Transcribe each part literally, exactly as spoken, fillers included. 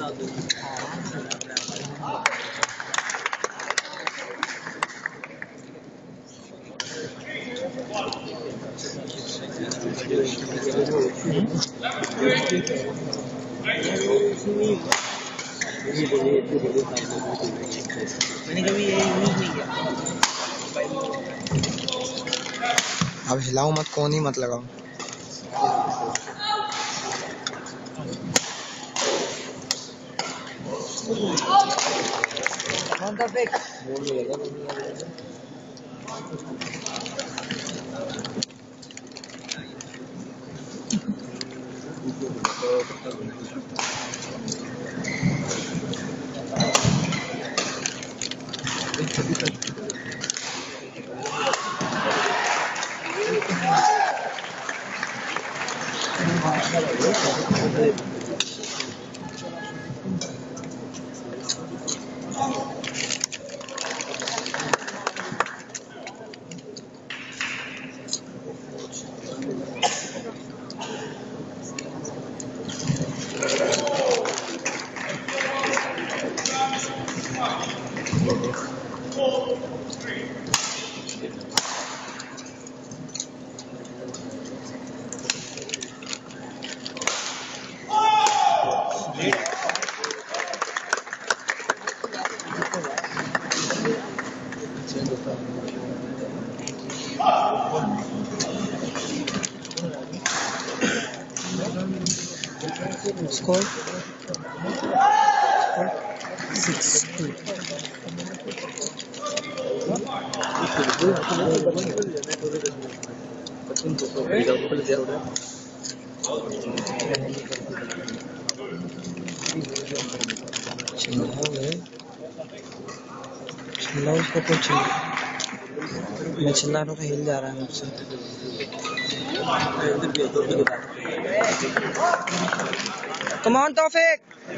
मैंने कभी ये यूज नहीं किया। अब हिलाओ मत, कौन ही मत लगाओ। कौन सा फेंक? Score six two. चिल्लाओ चिल्लाओ उसको, कुछ मैं चिल्ला रहा हूँ, हिल जा रहा है मुझसे। Come on, Taufik.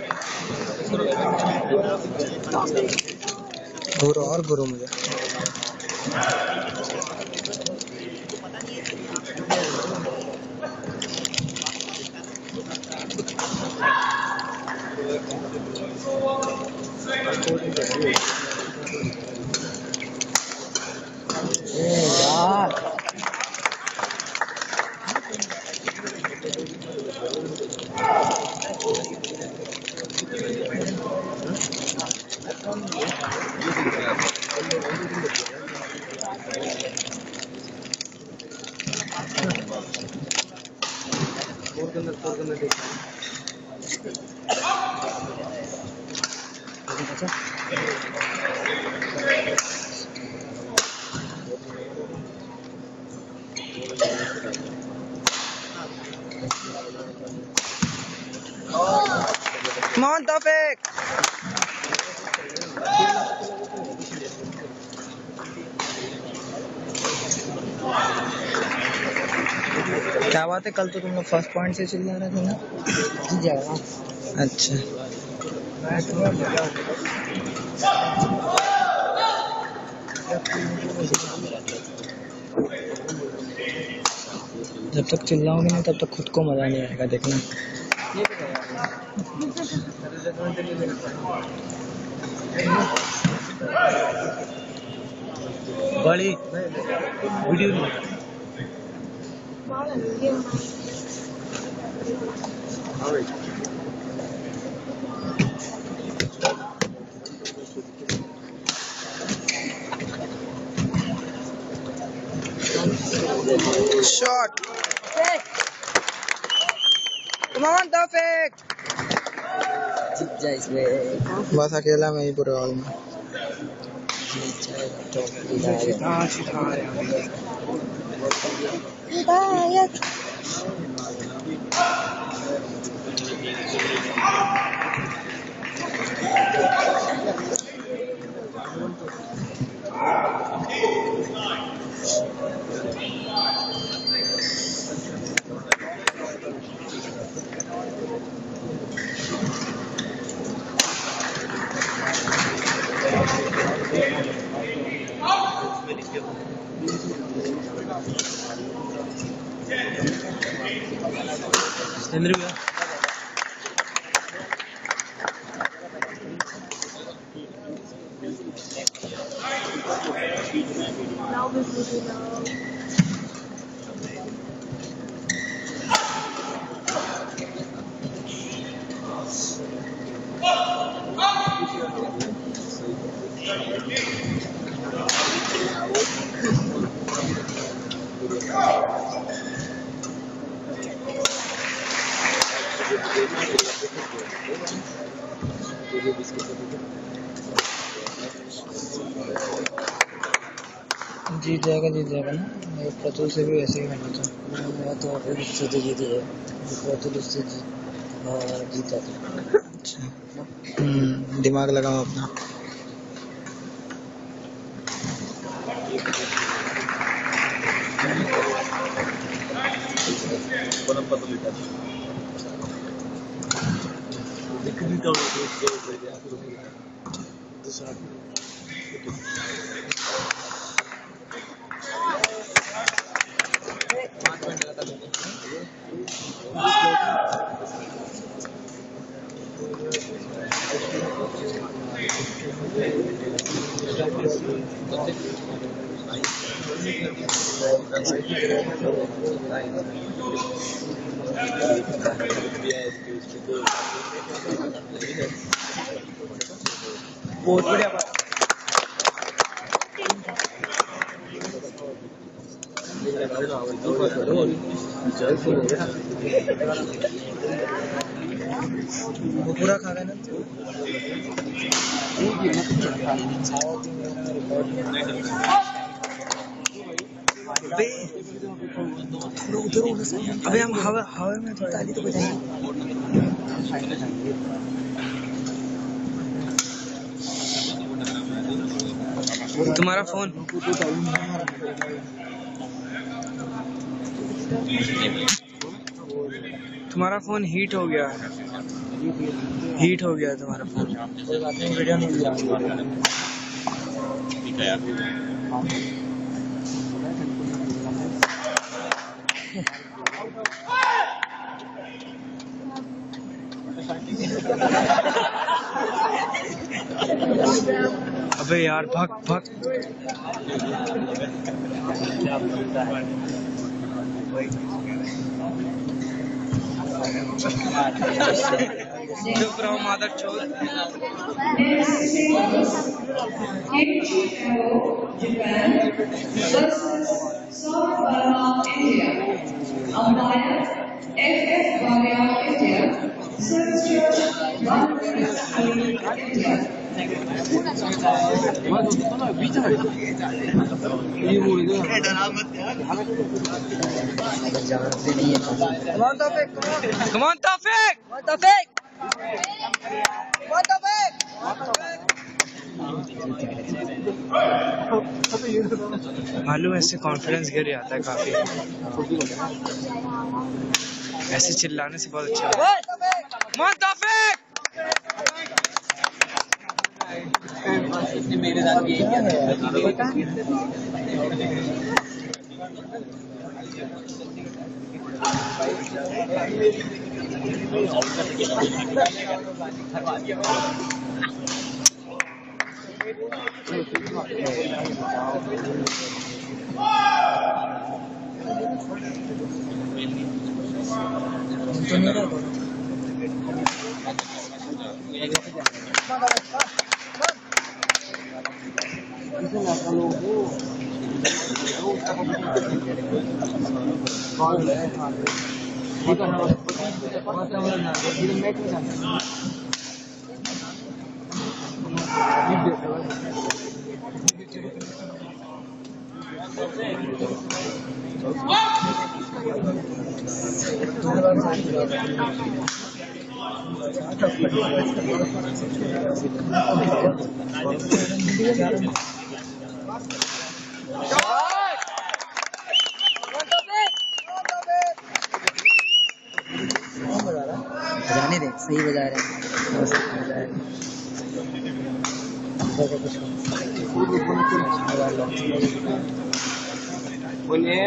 गुरु और गुरु मुझे। यार Come on, Taufik. क्या बात है, कल तो तुम लोग फर्स्ट पॉइंट से चिल्ला रहे थे ना? जी जाएगा। अच्छा, जब तक चिल्लाओगे नहीं तब तक खुद को मजा नहीं आएगा, देखना। बड़ी video shot. Come on, Taufik. जीत जाए इसमें। बस अकेला मैं ही पूरे हॉल में। हिदायत जीत जाएगा जीत जाएगा ना। मैं प्रतुल से भी ऐसे ही खेलना था। मैं तो फिर उससे तो जीत गया, प्रतुल उससे जीत जीता था। अच्छा, हम्म, दिमाग लगाओ अपना। बहुत बढ़िया बात। वो पूरा खा गए ना। अबे हम हवा हवा में ताली तो बजाएंगे। तुम्हारा फोन तुम्हारा फोन हीट हो गया हीट हो गया तुम्हारा फोन। कोई बात नहीं, वीडियो नहीं लिया। ठीक है यार। अबे यार भाग भाग। चुप रहो मादर चोद। Japan versus India. Umpire F F India. Service judge India. Come on Taufik, come on. Come on, Taufik! Come on Taufik. Come on Taufik. मालूम ऐसे कॉन्फिडेंस गिर जाता है काफी। ऐसे चिल्लाने से बहुत अच्छा लगता है। Come on Taufik! मेरे साथ भी यही किया जाने दे, सही बजा रहे हैं। बोलिए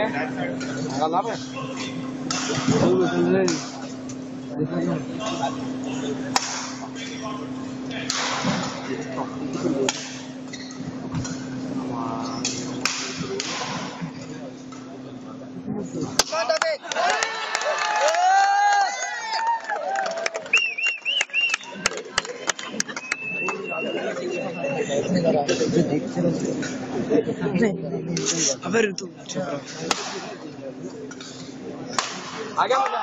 अबे ऋतु चुप रहो। आगे बढ़ा।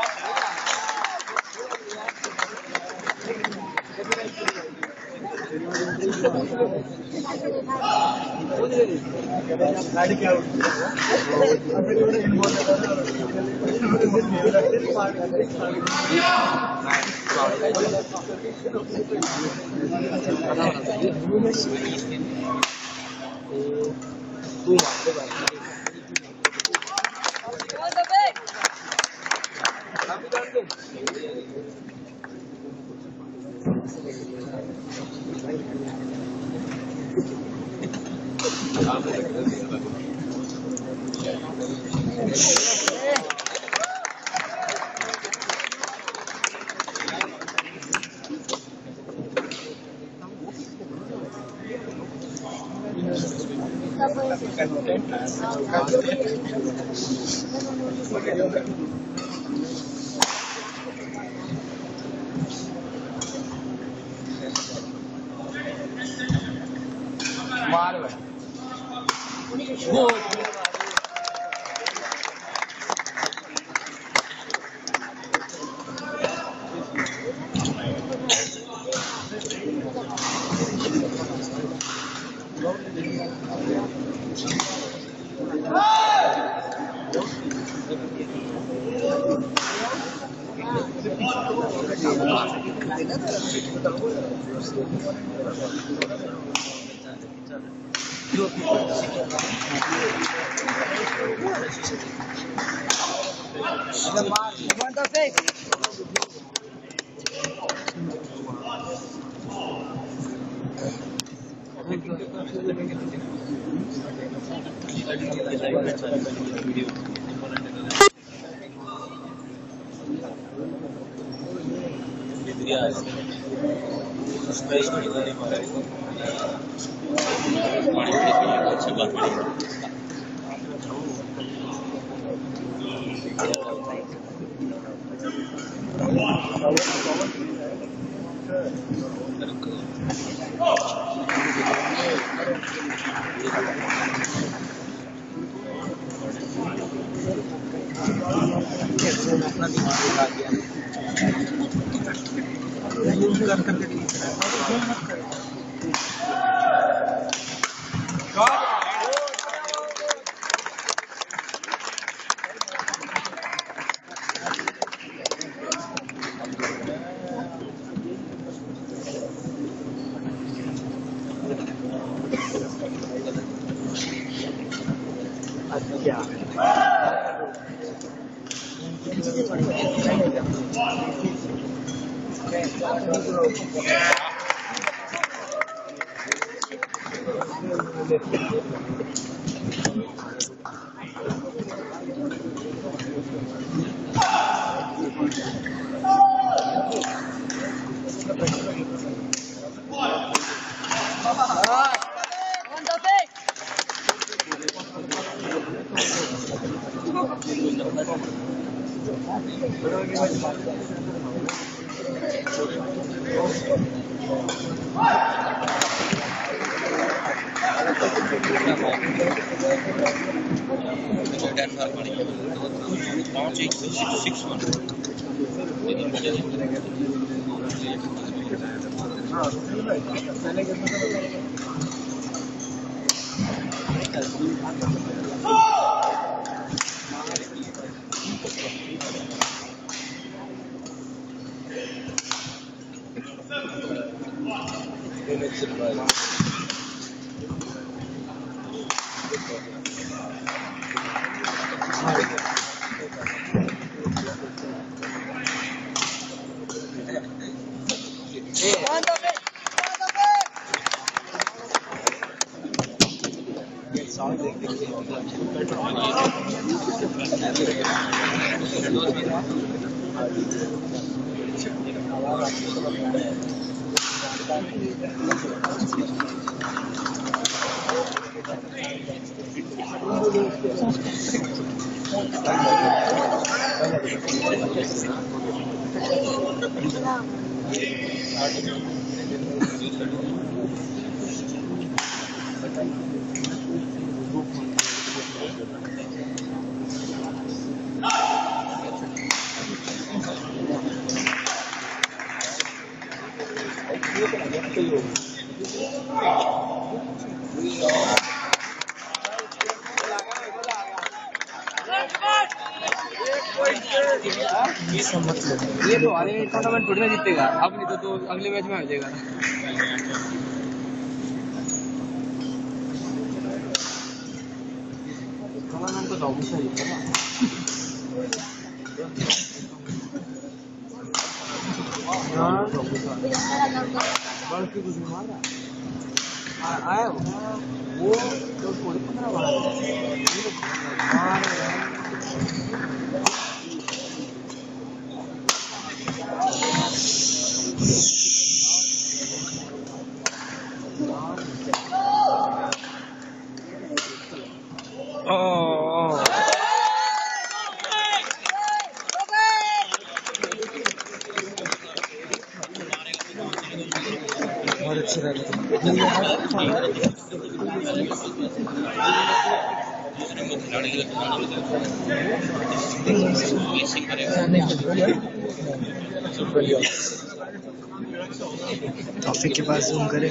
तू मार दे मार भाई। अपना दिमाग लगा दिया कर करके ये तो अरे टूर्नामेंट थोड़ी ना जीतेगा, अब नहीं तो, तो अगले मैच में आ जाएगा। टूर्नामेंट तो डॉमिशन जीतेगा ना। यार बल्कि कुछ नहीं मारा आया वो तो थोड़ी पंद्रह बार बहुत अच्छी रैली थी। टॉफिक के पास जूम करे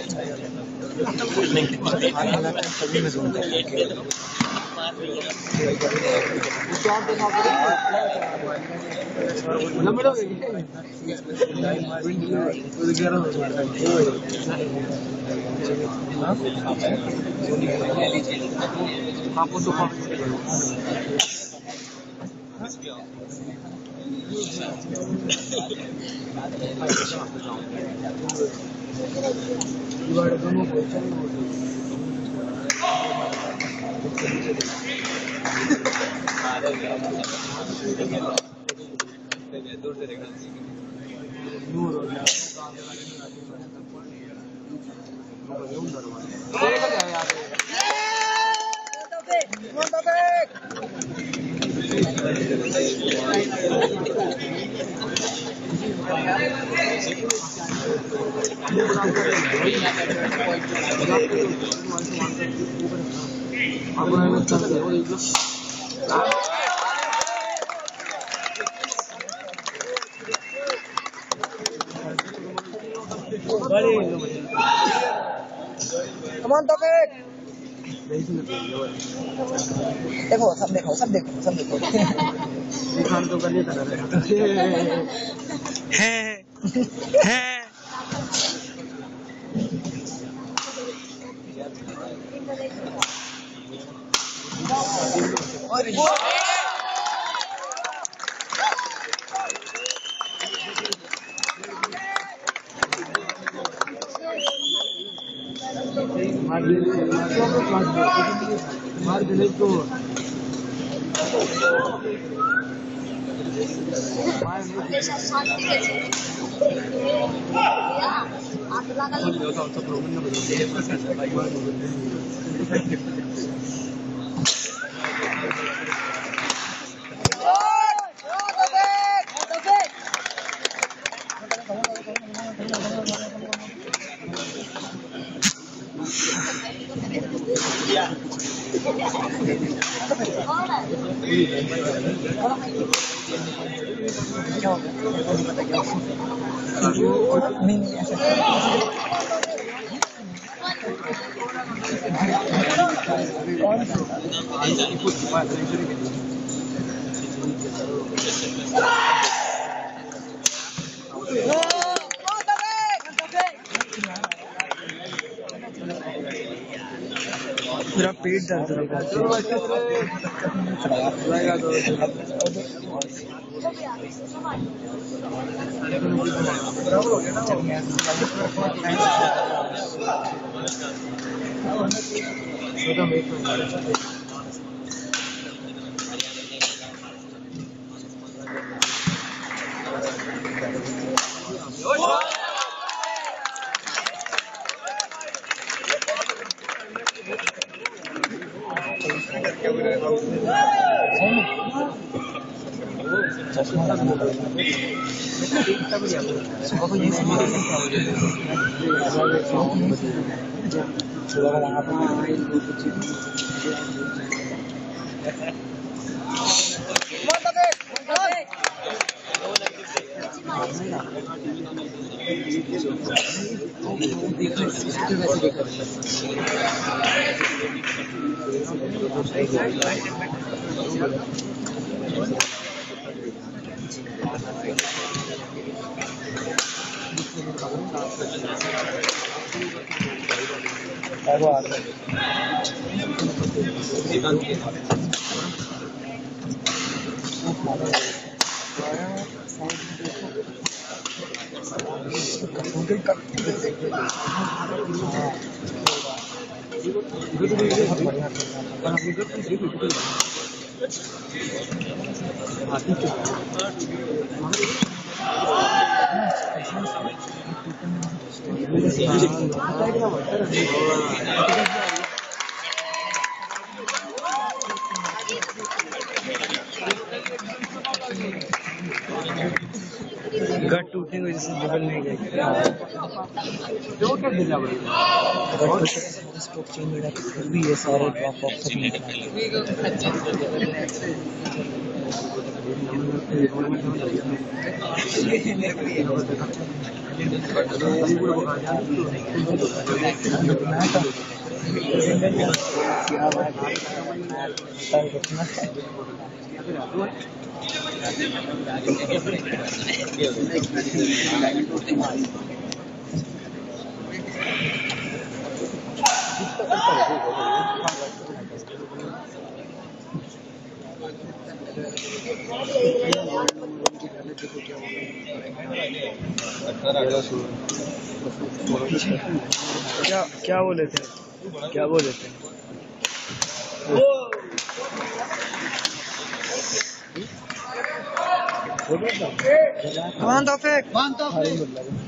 तभी मैं जूम कर देखो सब देखो सब देखो सब देखो तो कर लिया है है मार दिले तो मेरा पेट दर्द हो रहा चश्मा लगाना पड़ेगा सुबह को यही सुबह सुबह लगाना गट टूटने की वजह से निकल नहीं गई स्ट्रोक चेंज हो जाता फिर भी ये सारे ड्रॉप ऑफ तक नहीं क्या क्या बोले थे क्या बोले थे कौन तौफीक कौन तौफीक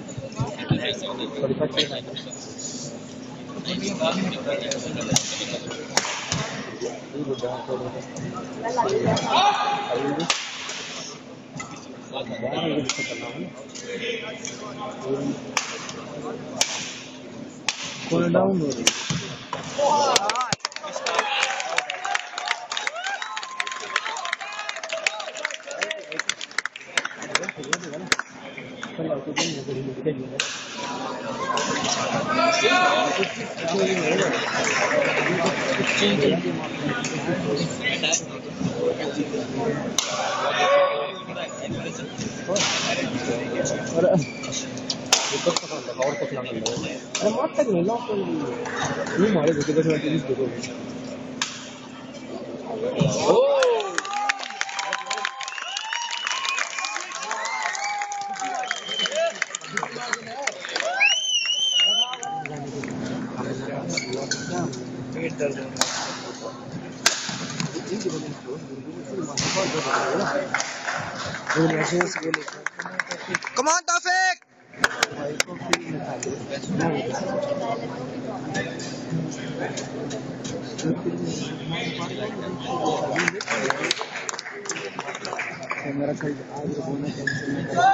कौन डाउन हो रही और कुछ ना कर लो अरे मत तक नहीं लॉक कर ये मारे देखो देखो देखो ओ पेट दर्द हो रहा है कम ऑन तौफीक मेरा कल आज होना कैंसिल नहीं करा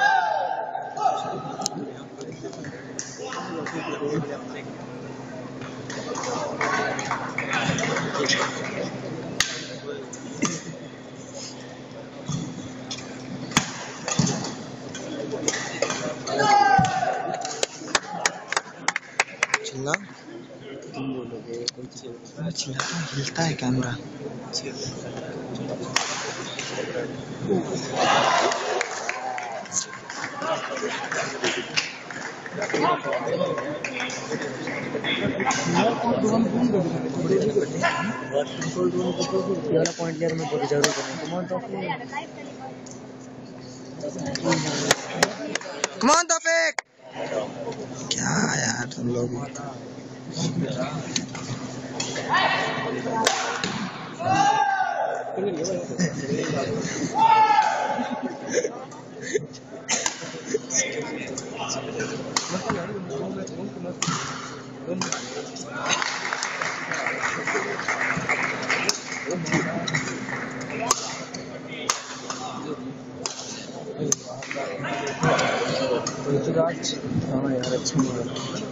चिल्ला तुम बोलोगे कौन सी चिल्लाता हिलता है कैमरा पॉइंट लिया मैं पूरी जरूर करूँ कमान कमान तौफीक क्या यार तुम लोग हाँ यार अच्छा मारा।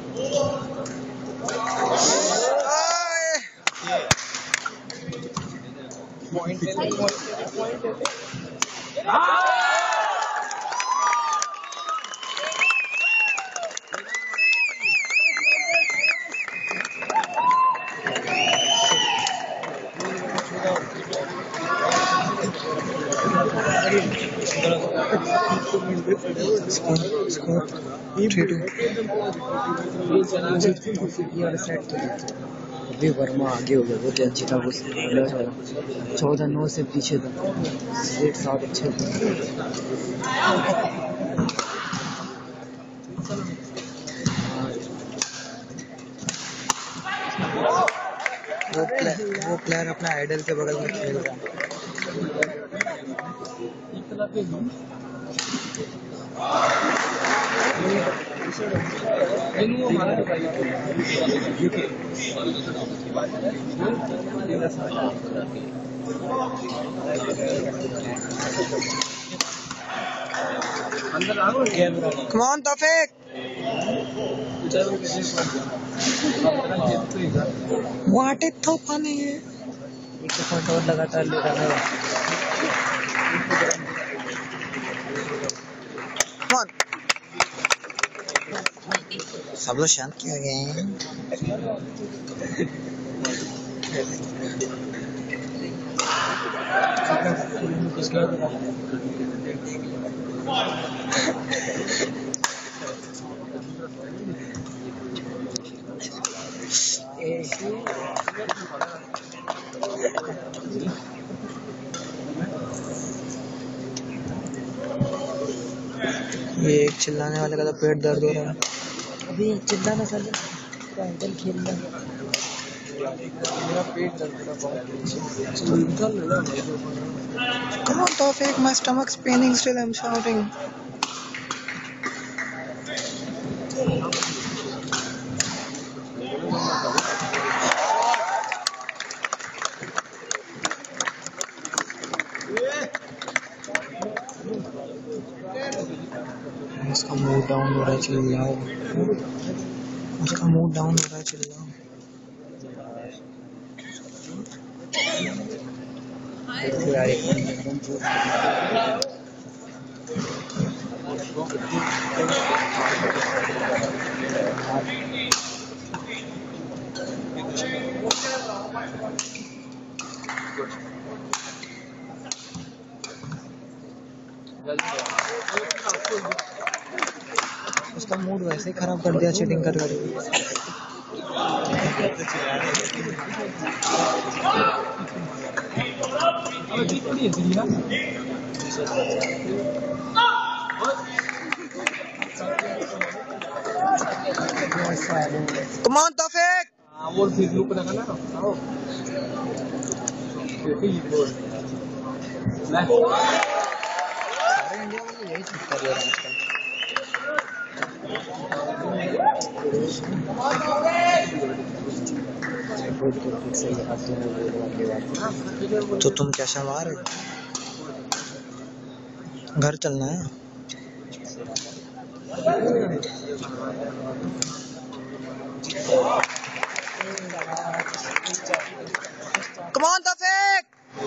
अभी वर्मा आगे हो गया, बहुत ही अच्छी था वो चौदह नौ से पीछे था, एक साथ अच्छे थे। वो प्लेयर वो प्लेयर अपने आइडल के बगल में खेल रहा है। Come on, Taufik. What is so funny? एक पॉइंट और लगातार ले रहा है। Come on. सब लोग शांत क्यों हो गए हैं? ये एक चिल्लाने वाले का तो पेट दर्द हो रहा है। अभी चिल्लाना साले आइडल खेल रहा है। मेरा पेट दर्द हो रहा है। Come on, Taufik, my stomach's paining still. I'm shouting. उसका मूड डाउन हो रहा है, चिल्लाओ। उसका मूड डाउन हो रहा है, चिल्लाओ। उसका मूड वैसे ही खराब कर दिया चीटिंग कर कर। Come on, Taufik. वो फेसबुक पे लगा ना। सारे इंडिया में यही चीज कर रहे हैं आजकल। तो तुम कैसा मार रहे? घर चलना है। Come on, Taufik.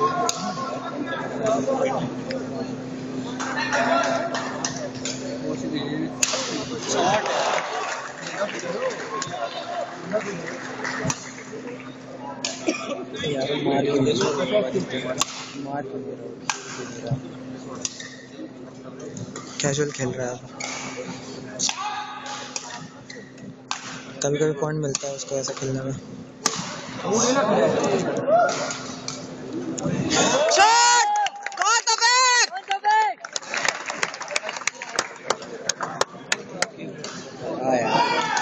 यार मार के मार के कैजुअल खेल रहा है। कभी कभी पॉइंट मिलता है उसको ऐसा खेलने में। शॉट! कौन तफेक? हाँ यार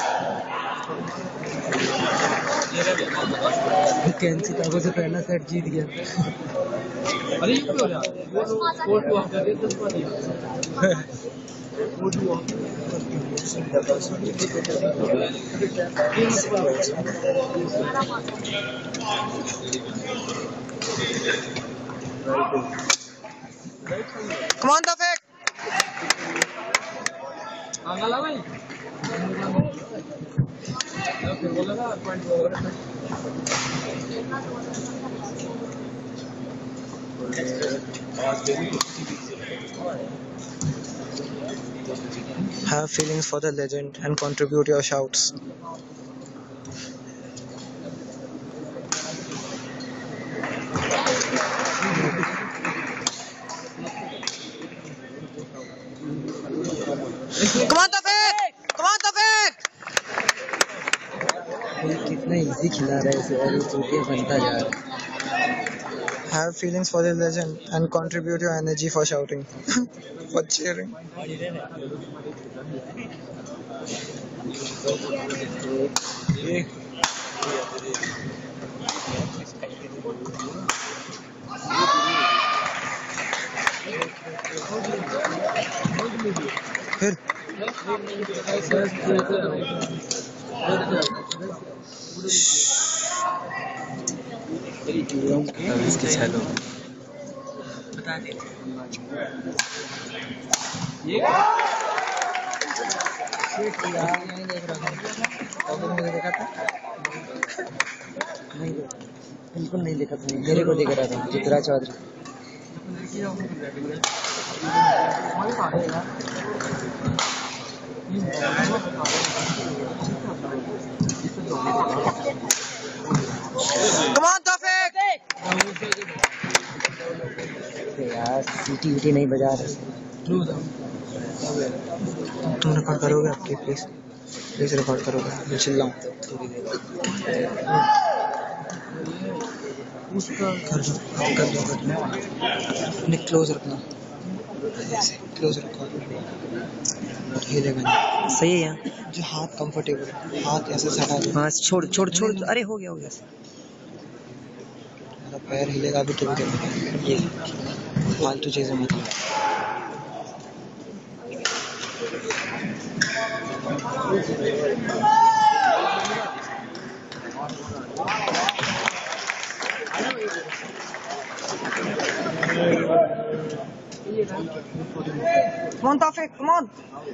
कैंसी का से पहला सेट जीत गया। अरे क्यों हो रहा है? वो टू ऑफ कर दे तो वो दिया। वो two off Come on, Taufik. आंगला भाई फिर बोलेगा point over Have feelings for the legend and contribute your shouts. Come on, Taufik! Come on, Taufik! कितना इजी खिला रहा है इसे और चूतिया बनता जा रहा है. Have feelings for the legend and contribute your energy for shouting, for cheering. फिर इसके चलो बता दे ये नहीं देख रहा था मुझे देखा था नहीं बिल्कुल नहीं देखा था मेरे को देख रहा था Chitra Chaudhary Come on, Taufik! यार सीटी वीटी नहीं बजा रहे. तुम रिकॉर्ड करोगे आपकी प्लीज प्लीज रिकॉर्ड करोगे मैं चिल्लाऊं कर दो कर दो कर दो अपने क्लोज रखना ऐसे क्लोज रखो हिलेगा नहीं सही है यार जो हाथ कंफर्टेबल हाथ ऐसे सटा दो हाँ छोड़ छोड़ छोड़ अरे हो गया हो गया मेरा पैर हिलेगा अभी तो भी ये फालतू चीजें मत लो Come on, Taufik, come on.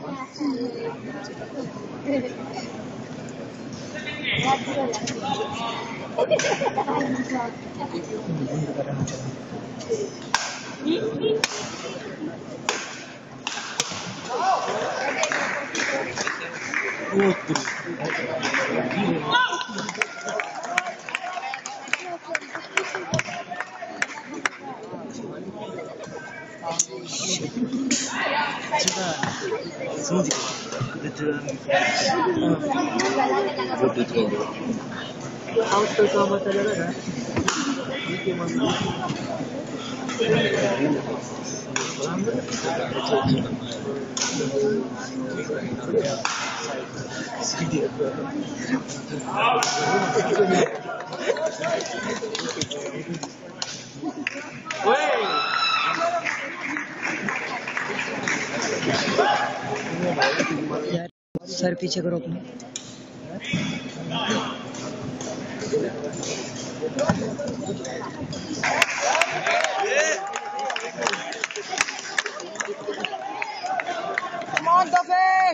यार सर पीछे करो अपने Come on, Taufik.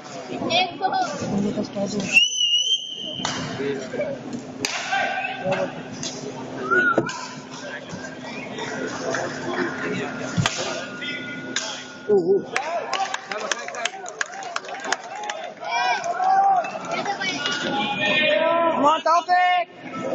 Come on, Taufik.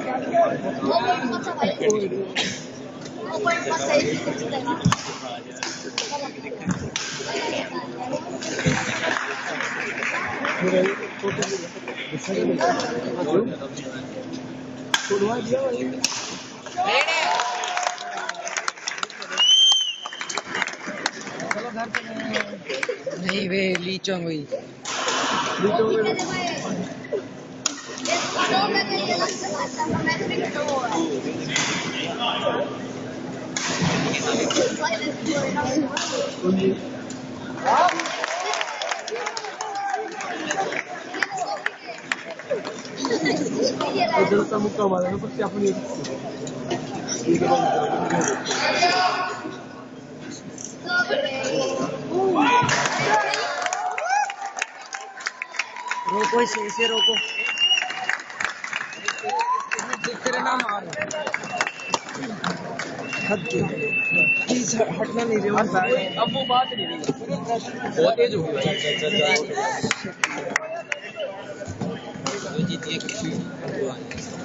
नहीं वे लीचोंग हुई Udah muka malah pasti aku lihat. रोको इसे इसे रोको तेरे नाम आ रहा हटना नहीं रहे अब वो बात नहीं रही बहुत तेज हो गई भाई। जीती है